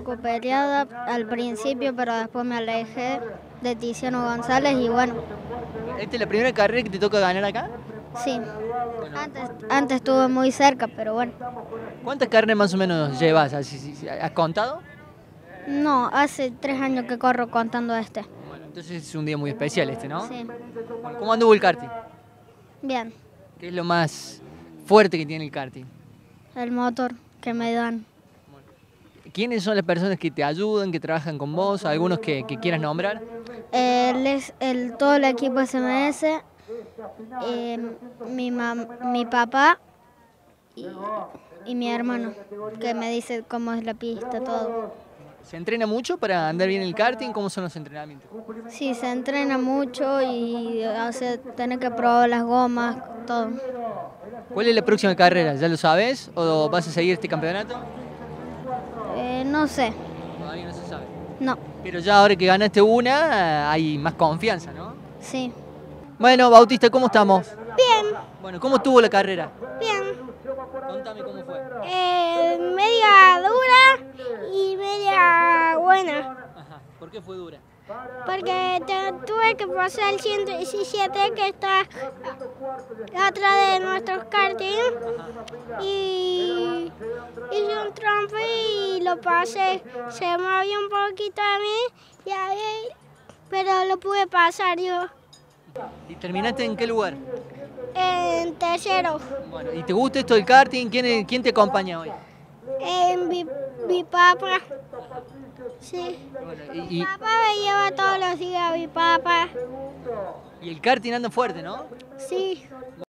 poco peleada al principio, pero después me alejé de Tiziano González y bueno, ¿Esta es la primera carrera que te toca ganar acá? sí. Antes estuve muy cerca, pero bueno. ¿Cuántas carreras más o menos llevas? ¿Has contado? No, hace 3 años que corro contando este. Bueno, entonces es un día muy especial este, ¿no? Sí, Bueno, ¿cómo anduvo el karting? bien. ¿Qué es lo más fuerte que tiene el karting? El motor que me dan. ¿Quiénes son las personas que te ayudan, que trabajan con vos? ¿Algunos que quieras nombrar? Todo el equipo SMS, mi papá y mi hermano, que me dice cómo es la pista, todo. ¿Se entrena mucho para andar bien el karting? ¿Cómo son los entrenamientos? Sí, se entrena mucho y tener que probar las gomas, todo. ¿Cuál es la próxima carrera? ¿Ya lo sabes? ¿O vas a seguir este campeonato? No sé, Todavía no se sabe. no, Pero ya ahora que ganaste una, hay más confianza, ¿no? sí. Bueno, Bautista, ¿cómo estamos? Bien, Bueno, ¿cómo estuvo la carrera? bien. Contame cómo fue. Media dura y media buena. Ajá. ¿Por qué fue dura? Porque tuve que pasar el 117 que está atrás de nuestros karting. Y hice un trompo y lo pasé. Se movió un poquito a mí, pero lo pude pasar yo. ¿Y terminaste en qué lugar? En tercero. Bueno, ¿y te gusta esto del karting? ¿Quién te acompaña hoy? Mi papá. Sí. Bueno, Mi papá me lleva todos los días, mi papá. y el karting anda fuerte, ¿no? Sí.